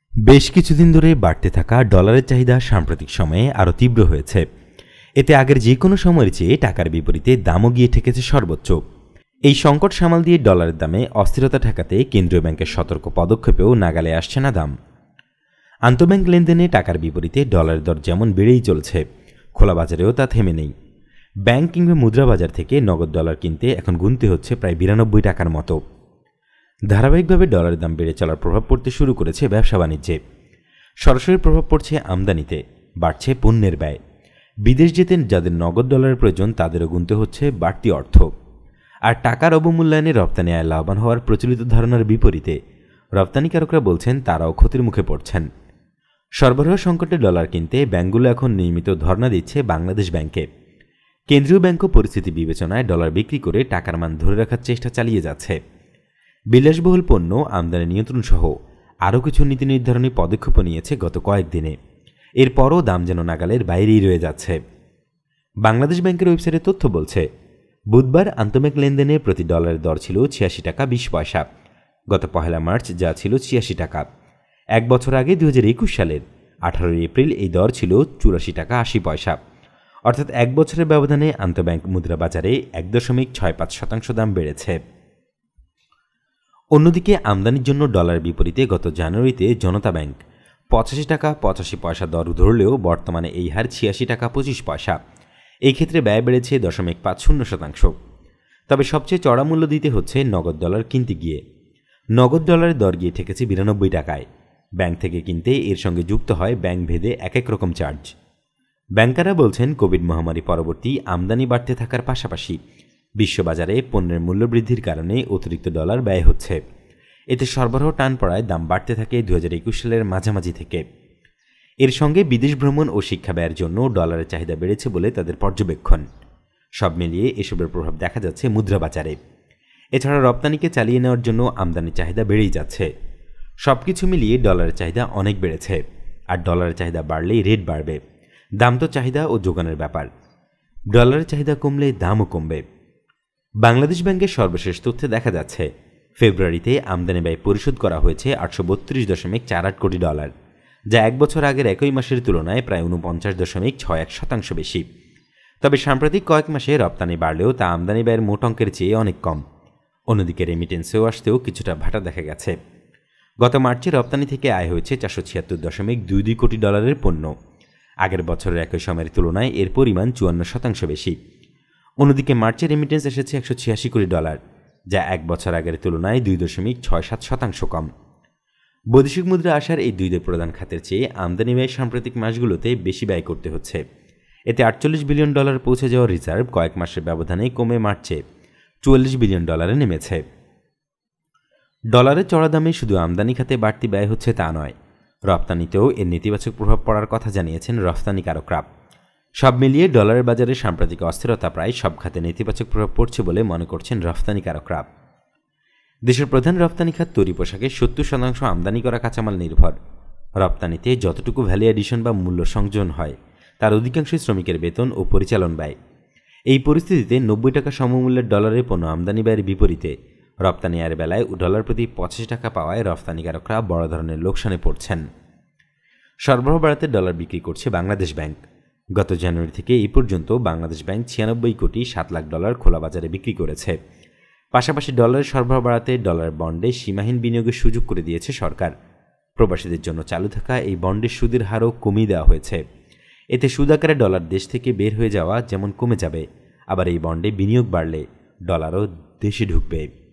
বেশ কিছুদিন ধরে বাড়তে থাকা ডলারের চাহিদা সাম্প্রতিক সময়ে আরও তীব্র হয়েছে। এতে আগের যে কোনো সময়ের চেয়ে টাকার বিপরীতে দামও গিয়ে ঠেকেছে সর্বোচ্চ। এই সংকট সামাল দিয়ে ডলারের দামে অস্থিরতা ঠেকাতে কেন্দ্রীয় ব্যাংকের সতর্ক পদক্ষেপেও নাগালে আসছে না দাম। আন্তঃব্যাংক লেনদেনে টাকার বিপরীতে ডলারের দর যেমন বেড়েই চলছে, খোলা বাজারেও তা থেমে নেই। ব্যাংক কিংবা মুদ্রা বাজার থেকে নগদ ডলার কিনতে এখন গুনতে হচ্ছে প্রায় 92 টাকার মতো। ধারাবাহিকভাবে ডলারের দাম বেড়ে চলার প্রভাব পড়তে শুরু করেছে ব্যবসা বাণিজ্যে। সরাসরি প্রভাব পড়ছে আমদানিতে, বাড়ছে পণ্যের ব্যয়। বিদেশ যেতে যাদের নগদ ডলারের প্রয়োজন তাদেরও গুনতে হচ্ছে বাড়তি অর্থ। আর টাকার অবমূল্যায়নে রপ্তানি আয় লাভবান হওয়ার প্রচলিত ধারণার বিপরীতে রপ্তানিকারকরা বলছেন তারাও ক্ষতির মুখে পড়ছেন। সরবরাহ সংকটে ডলার কিনতে ব্যাংকগুলো এখন নিয়মিত ধর্ণা দিচ্ছে বাংলাদেশ ব্যাংকে। কেন্দ্রীয় ব্যাংকও পরিস্থিতি বিবেচনায় ডলার বিক্রি করে টাকার মান ধরে রাখার চেষ্টা চালিয়ে যাচ্ছে। বিলাসবহুল পণ্য আমদানি নিয়ন্ত্রণ সহ আরও কিছু নীতি নির্ধারণী পদক্ষেপও নিয়েছে গত কয়েকদিনে। এরপরও দাম যেন নাগালের বাইরেই রয়ে যাচ্ছে। বাংলাদেশ ব্যাংকের ওয়েবসাইটে তথ্য বলছে, বুধবার আন্তঃব্যাংক লেনদেনে প্রতি ডলারের দর ছিল 86 টাকা 20 পয়সা। গত 1 মার্চ যা ছিল 86 টাকা। এক বছর আগে 2021 সালের 18 এপ্রিল এই দর ছিল 84 টাকা 80 পয়সা। অর্থাৎ এক বছরের ব্যবধানে আন্তঃব্যাংক মুদ্রা বাজারে 1.65% দাম বেড়েছে। অন্যদিকে আমদানির জন্য ডলারের বিপরীতে গত জানুয়ারিতে জনতা ব্যাংক 85 টাকা 85 পয়সা দর ধরলেও বর্তমানে এই হার 86 টাকা 25 পয়সা। এই ক্ষেত্রে ব্যয় বেড়েছে 0.50%। তবে সবচেয়ে চড়া মূল্য দিতে হচ্ছে নগদ ডলার কিনতে গিয়ে। নগদ ডলারের দর গিয়ে ঠেকেছে 92 টাকায়। ব্যাংক থেকে কিনতে এর সঙ্গে যুক্ত হয় ব্যাংক ভেদে এক এক রকম চার্জ। ব্যাংকাররা বলছেন, কোভিড মহামারী পরবর্তী আমদানি বাড়তে থাকার পাশাপাশি বিশ্ববাজারে পণ্যের মূল্যবৃদ্ধির কারণে অতিরিক্ত ডলার ব্যয় হচ্ছে। এতে সরবরাহ টান পড়ায় দাম বাড়তে থাকে 2021 সালের মাঝামাঝি থেকে। এর সঙ্গে বিদেশ ভ্রমণ ও শিক্ষা ব্যয়ের জন্য ডলারের চাহিদা বেড়েছে বলে তাদের পর্যবেক্ষণ। সব মিলিয়ে এসবের প্রভাব দেখা যাচ্ছে মুদ্রা বাজারে। এছাড়া রপ্তানিকে চালিয়ে নেওয়ার জন্য আমদানির চাহিদা বেড়েই যাচ্ছে। সবকিছু মিলিয়ে ডলারের চাহিদা অনেক বেড়েছে। আর ডলারের চাহিদা বাড়লেই রেট বাড়বে। দাম তো চাহিদা ও যোগানের ব্যাপার। ডলারের চাহিদা কমলে দামও কমবে। বাংলাদেশ ব্যাংকের সর্বশেষ তথ্যে দেখা যাচ্ছে, ফেব্রুয়ারিতে আমদানি ব্যয় পরিশোধ করা হয়েছে 832.48 কোটি ডলার, যা এক বছর আগের একই মাসের তুলনায় প্রায় 49.61% বেশি। তবে সাম্প্রতিক কয়েক মাসে রপ্তানি বাড়লেও তা আমদানি ব্যয়ের মোট অঙ্কের চেয়ে অনেক কম। অন্যদিকে রেমিটেন্সেও আসতেও কিছুটা ভাটা দেখা গেছে। গত মার্চে রপ্তানি থেকে আয় হয়েছে 476.22 কোটি ডলারের পণ্য। আগের বছরের একই সময়ের তুলনায় এর পরিমাণ 54% বেশি। অন্যদিকে মার্চে রেমিটেন্স এসেছে 186 কোটি ডলার, যা এক বছর আগের তুলনায় 2.67% কম। বৈদেশিক মুদ্রা আসার এই দুই প্রধান খাতের চেয়ে আমদানি ব্যয় সাম্প্রতিক মাসগুলোতে বেশি ব্যয় করতে হচ্ছে। এতে 48 বিলিয়ন ডলার পৌঁছে যাওয়া রিজার্ভ কয়েক মাসের ব্যবধানে কমে মার্চে 44 বিলিয়ন ডলারে নেমেছে। ডলারের চড়া দামে শুধু আমদানি খাতে বাড়তি ব্যয় হচ্ছে তা নয়, রপ্তানিতেও এর নেতিবাচক প্রভাব পড়ার কথা জানিয়েছেন রফতানিকারকরা। সব মিলিয়ে ডলারের বাজারে সাম্প্রতিক অস্থিরতা প্রায় সব খাতে নেতিবাচক প্রভাব পড়ছে বলে মনে করছেন রফতানিকারকরা। দেশের প্রধান রপ্তানি খাত তৈরি পোশাকে 70% আমদানি করা কাঁচামাল নির্ভর। রপ্তানিতে যতটুকু ভ্যালু অ্যাডিশন বা মূল্য সংযোজন হয় তার অধিকাংশই শ্রমিকের বেতন ও পরিচালন ব্যয়। এই পরিস্থিতিতে 90 টাকা সমমূল্যের ডলারের পণ্য আমদানি ব্যয়ের বিপরীতে রপ্তানি আয়ের বেলায় ডলার প্রতি 85 টাকা পাওয়ায় রফতানিকারকরা বড় ধরনের লোকসানে পড়ছেন। সরবরাহ বাড়াতে ডলার বিক্রি করছে বাংলাদেশ ব্যাংক। গত জানুয়ারি থেকে এই পর্যন্ত বাংলাদেশ ব্যাংক 96 কোটি 7 লাখ ডলার খোলা বাজারে বিক্রি করেছে। পাশাপাশি ডলারের সরবরাহ বাড়াতে ডলার বন্ডে সীমাহীন বিনিয়োগের সুযোগ করে দিয়েছে সরকার। প্রবাসীদের জন্য চালু থাকা এই বন্ডের সুদের হারও কমিয়ে দেওয়া হয়েছে। এতে সুদ আকারে ডলার দেশ থেকে বের হয়ে যাওয়া যেমন কমে যাবে, আবার এই বন্ডে বিনিয়োগ বাড়লে ডলারও দেশে ঢুকবে।